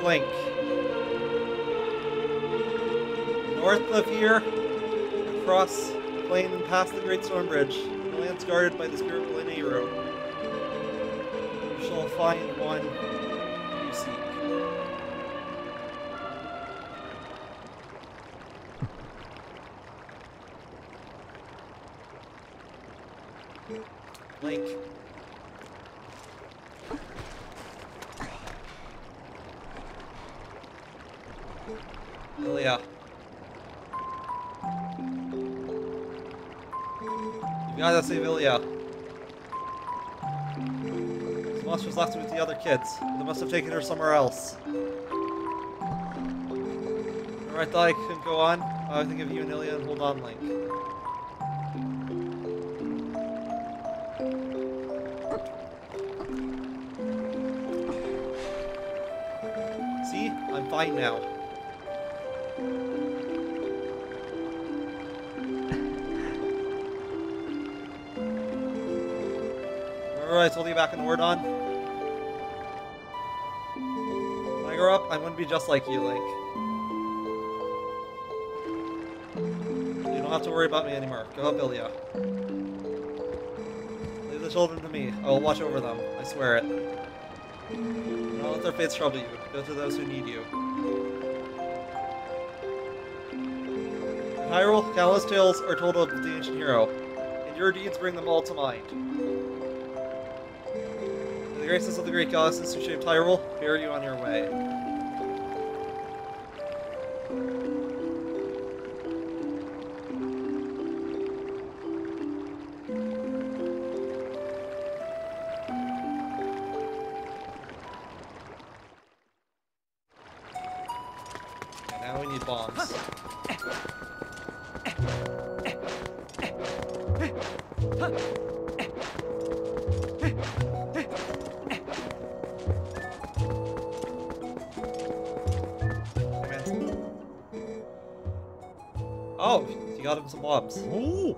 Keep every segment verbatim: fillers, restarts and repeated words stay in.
Link. North of here, across the plain and past the Great Stone Bridge, the land's guarded by the spirit Lineiru. You shall find one you seek. Link. Ilia. You gotta save Ilia. This monster's left with the other kids. They must have taken her somewhere else. Remember I thought I couldn't go on? I think of you and Ilia and hold on, Link. See? I'm fine now. Remember I told you back in Ordon? When I grow up, I'm gonna be just like you, Link. You don't have to worry about me anymore. Go help Ilia. Leave the children to me. I will watch over them. I swear it. Do not let their fates trouble you. Go to those who need you. In Hyrule, countless tales are told of the ancient hero, and your deeds bring them all to mind. May the graces of the great goddesses who shaped Hyrule bear you on your way. Okay, now we need bombs. Oh, you got him some bombs. Ooh.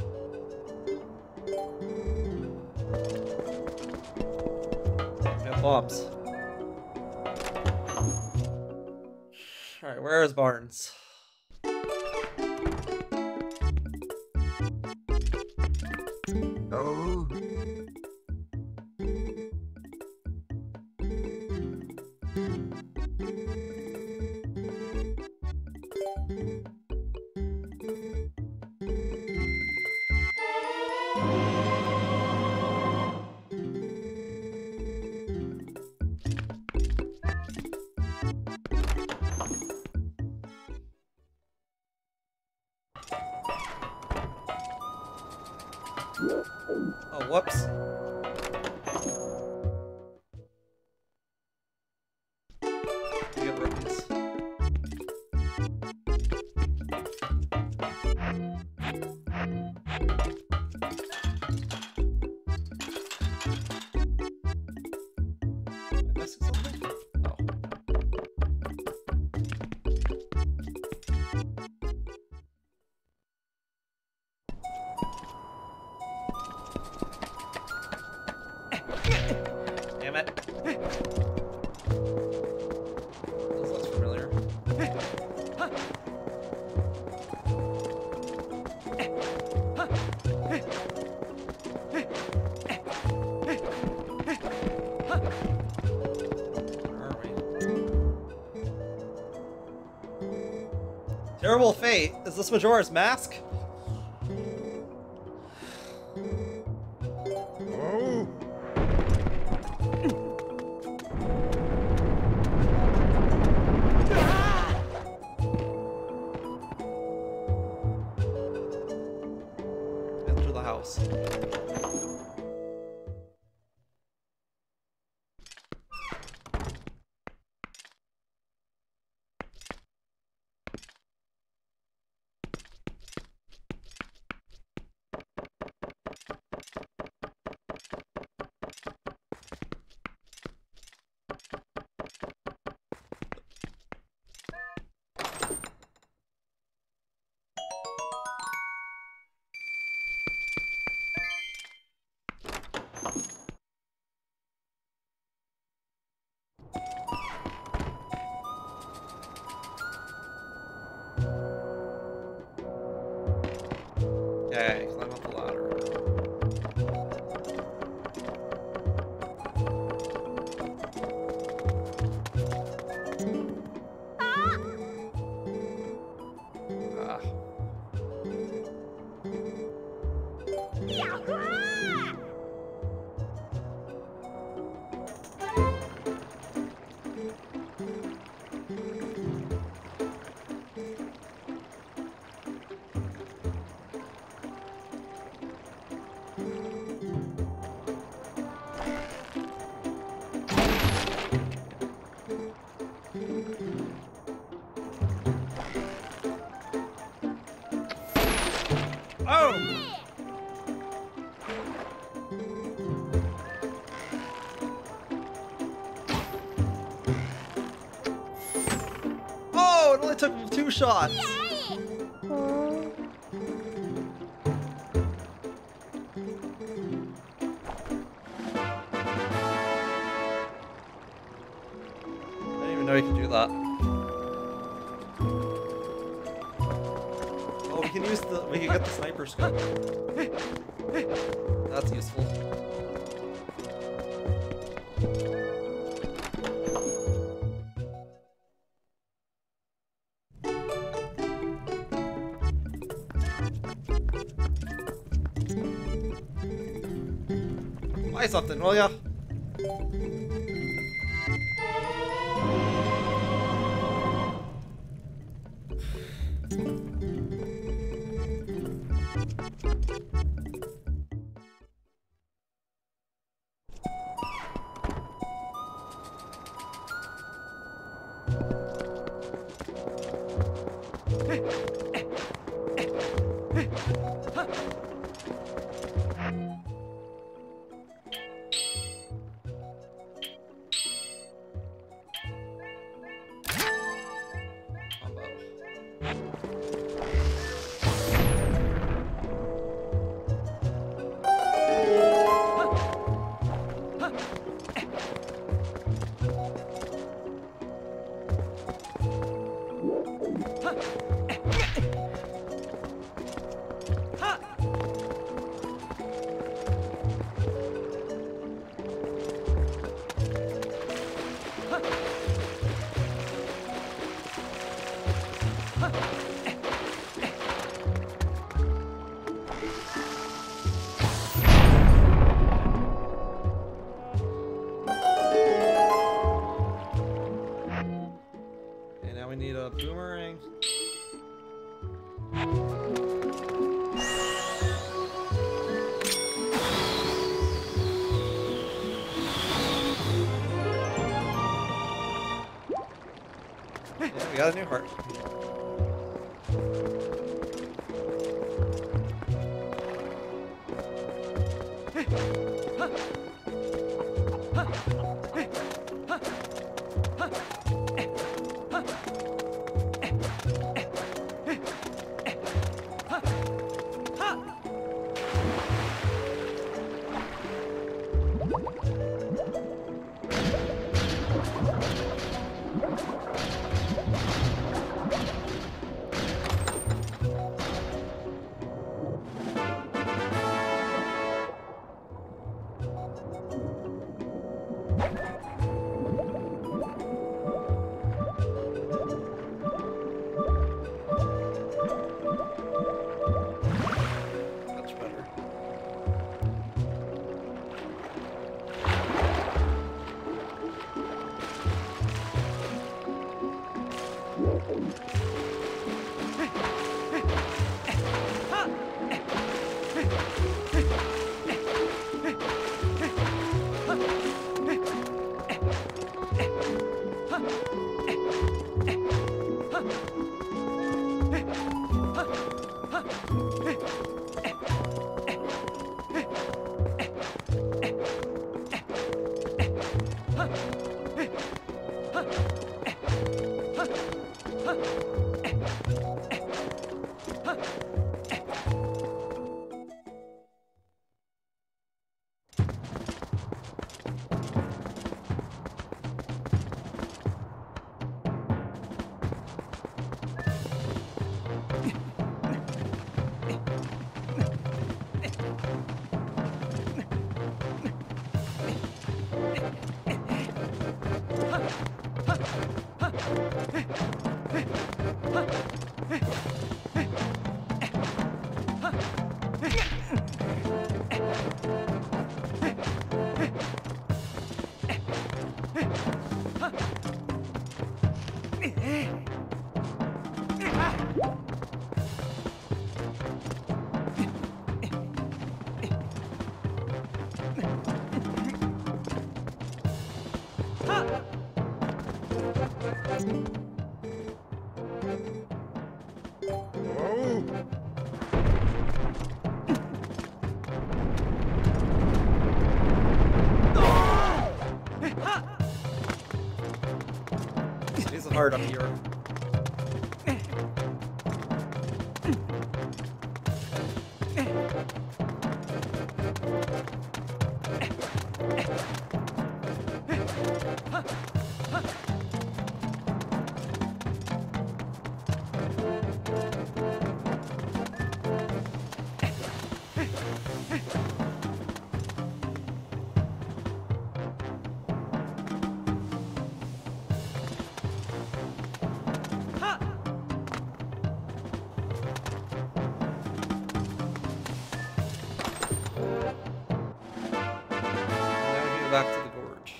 We have bombs. Alright, where is Barnes? Oh. Oh, whoops. We get rookies. Am I missing something? Oh. Damn it. This looks familiar. Where are we? Terrible fate. Is this Majora's Mask? Oh. Enter the house. Okay, climb up the ladder. Ah. Oh! Oh, it only took him two shots. I didn't even know you could do that. Oh, we can use the we can get the sniper scope. That's useful. Buy something, will ya? Okay, now we need a boomerang. Yeah, we got a new heart. hard up here. Back to the gorge.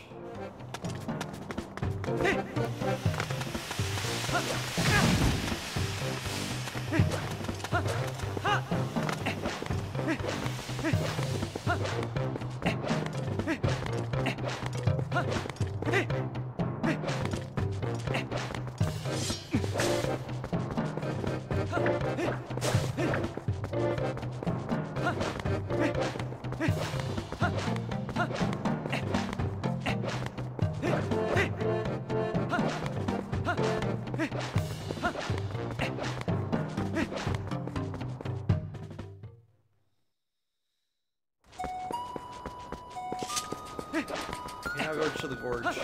Now go to the gorge.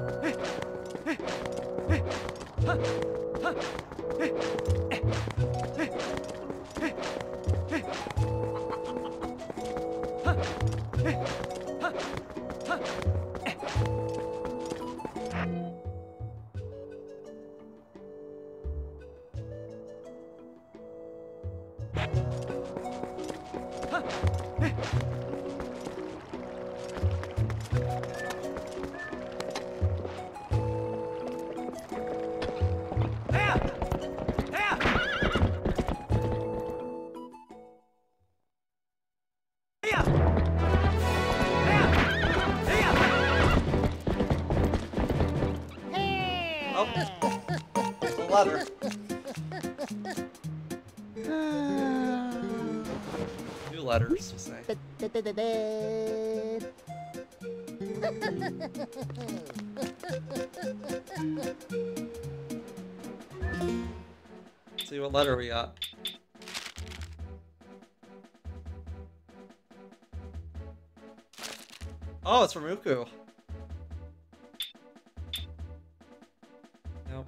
Leather. New letters to say. Let's see what letter we got. Oh, it's from Uku. Nope.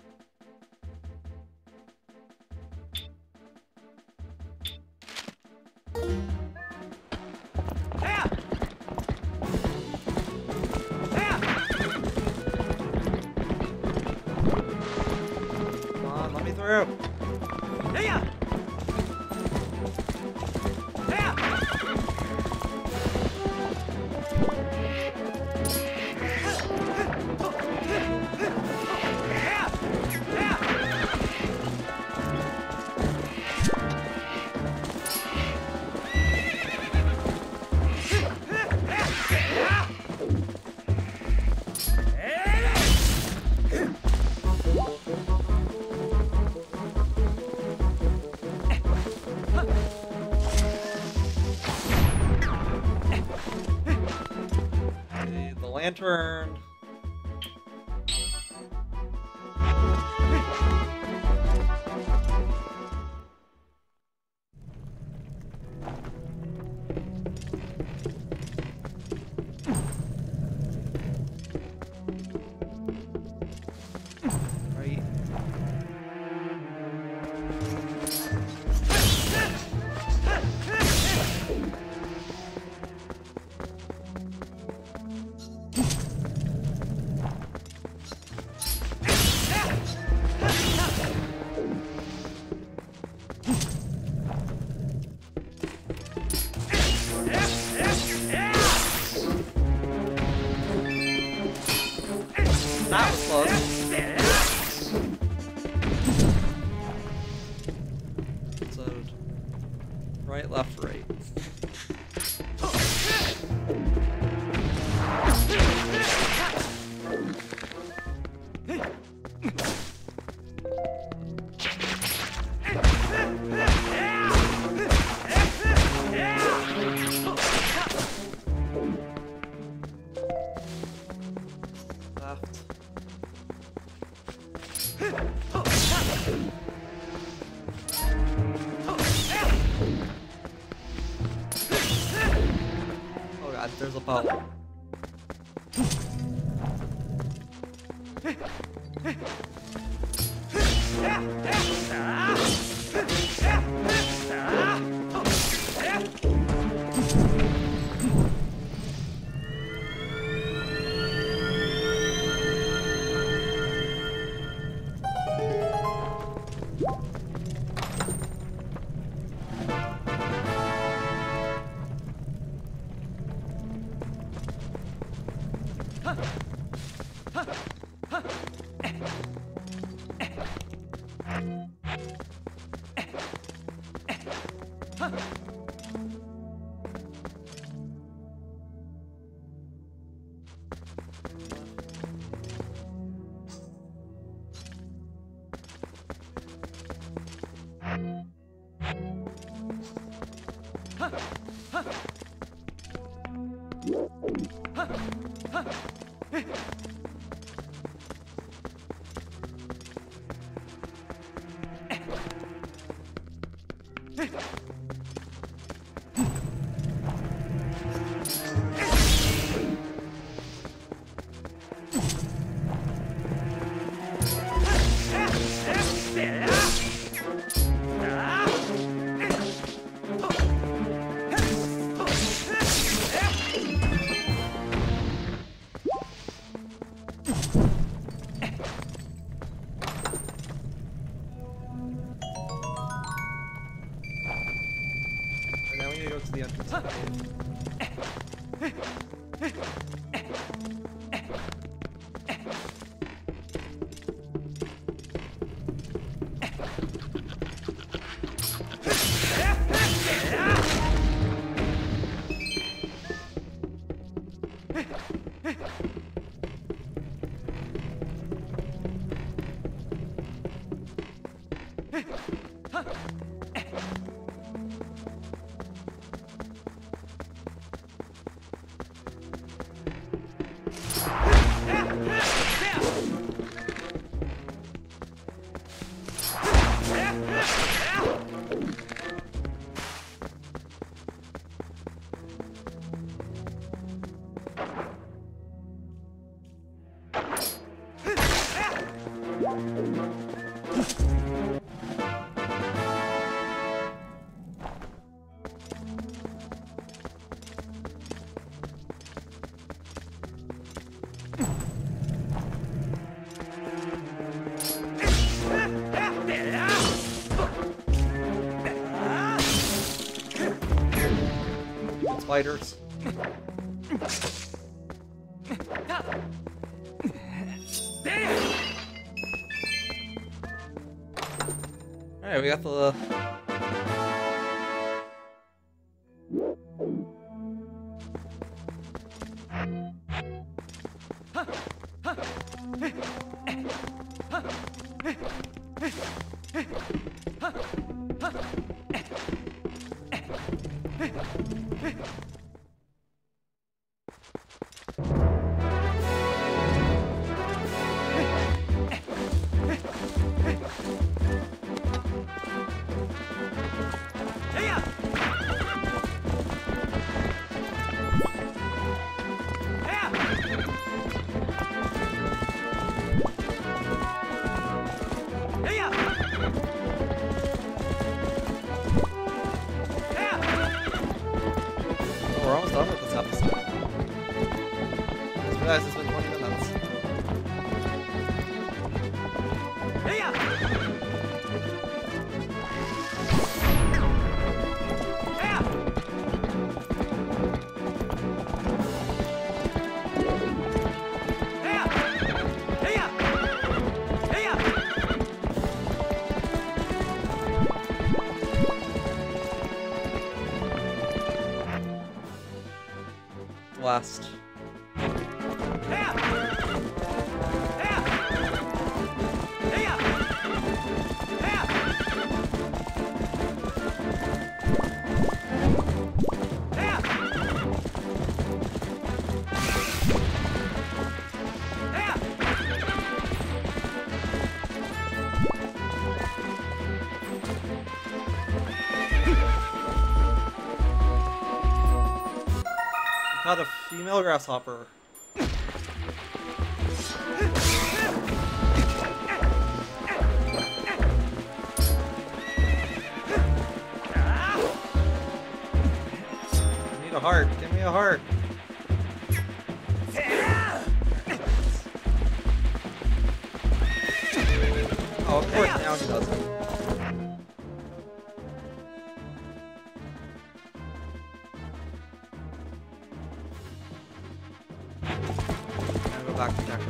Lantern. Right. That was close. So, right, left, right. There's Apollo. Now we need to go to the entrance of the cave. Spiders. Alright, we got the... We're almost done with this episode. I just realized it's been twenty minutes. Last. Caught a female grasshopper. I need a heart. Give me a heart. Oh, of course, now he doesn't. Gotta go back to Decker.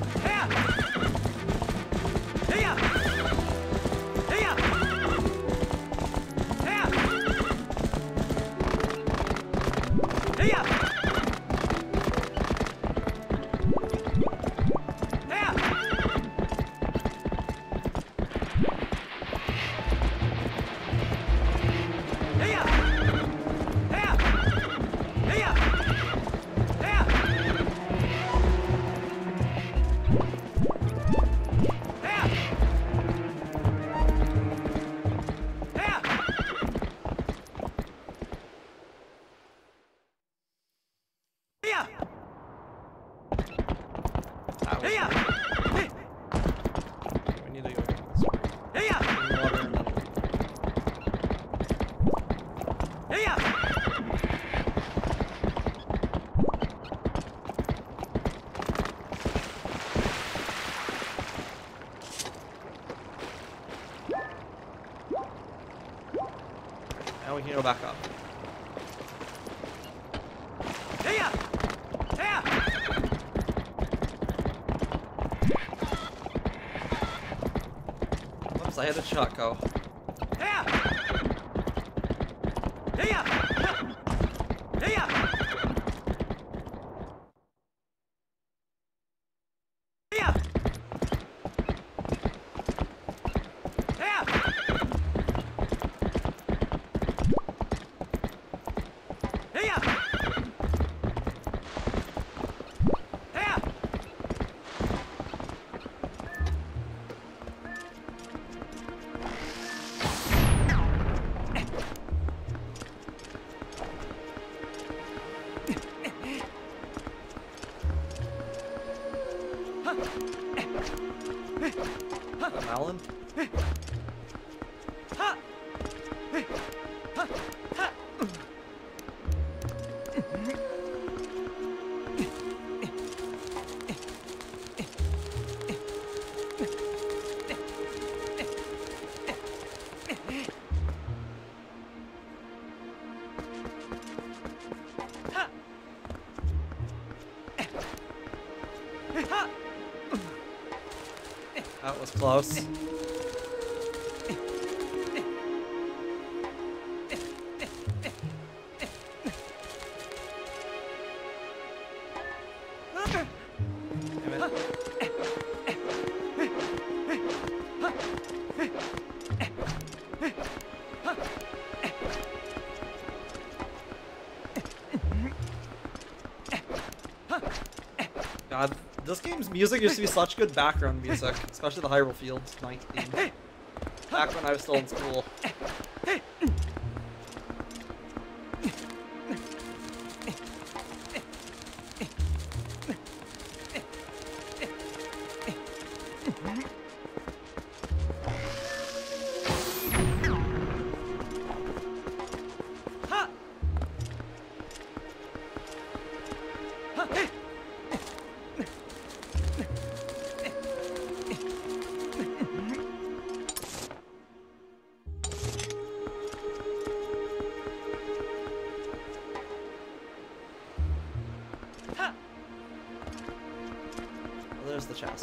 We need to go get this water and then now we can go back up. Whoops, I had a shot go. Alan? That was close. God, this game's music used to be such good background music, especially the Hyrule Fields night theme. Back when I was still in school. There's the chest.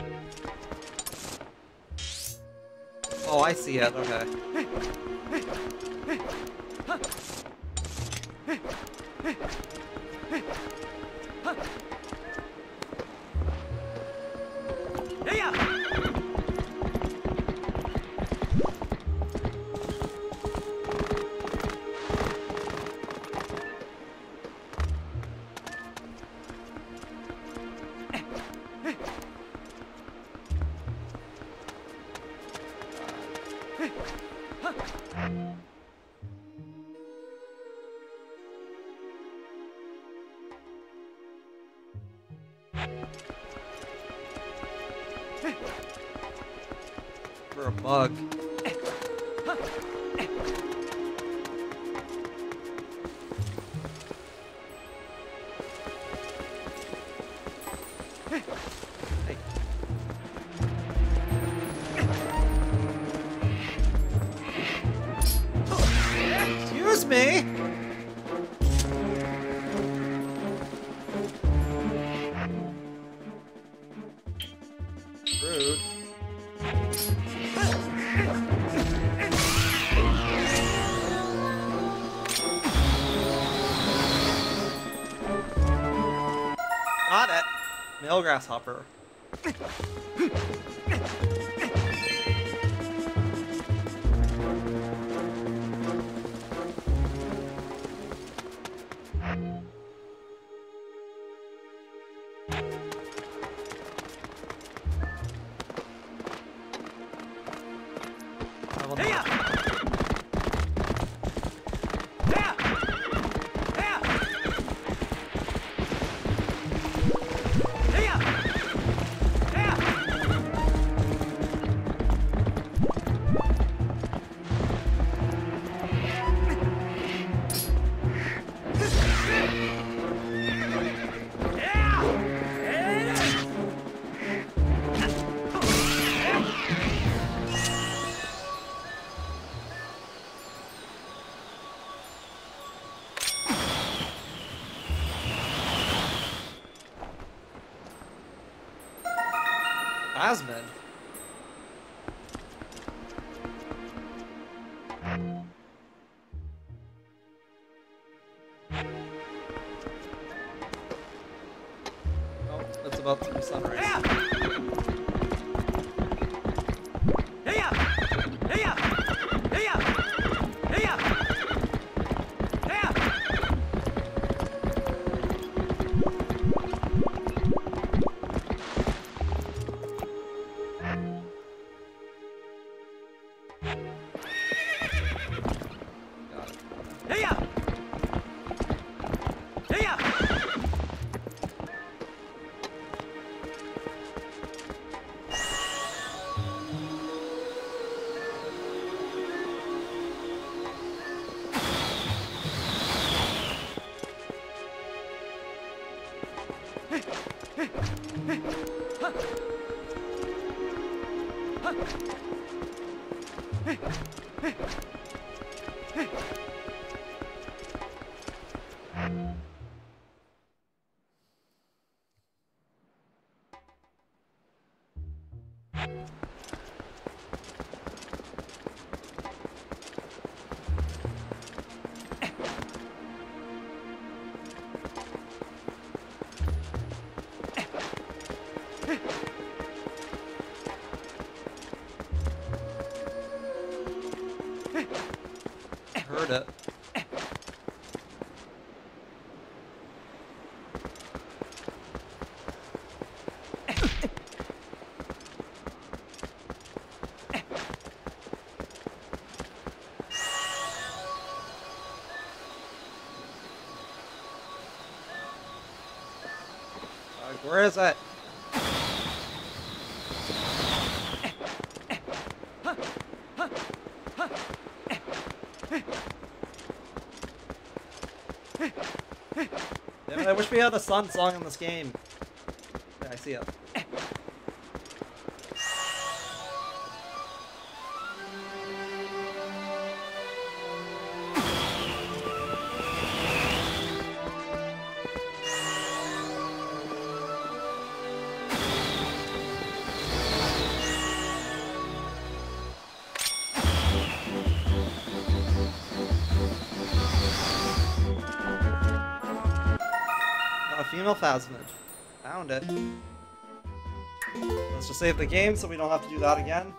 Oh, I see it. Okay. For a bug. Hey. Excuse me. Rude. Got it. Male grasshopper. I will not. Asmon. Oh, it's about to be sunrise. Heard it. Uh, where is it? Damn it, I wish we had a Sun song in this game. Yeah, I see it. female phasmid. Found it. Let's just save the game so we don't have to do that again.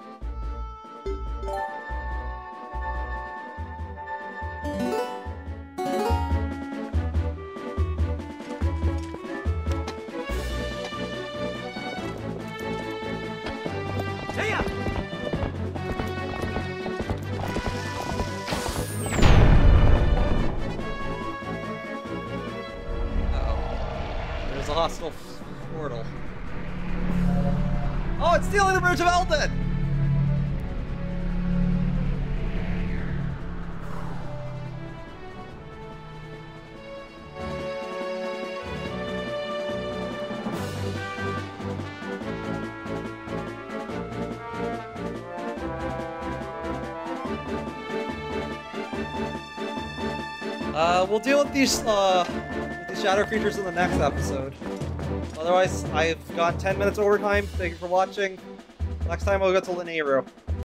A hostile portal. Oh, it's stealing the Bridge of Eldin! Uh, we'll deal with these, uh, with these shadow creatures in the next episode. Otherwise, I've gone ten minutes overtime. Thank you for watching. Next time, we'll go to Lanayru.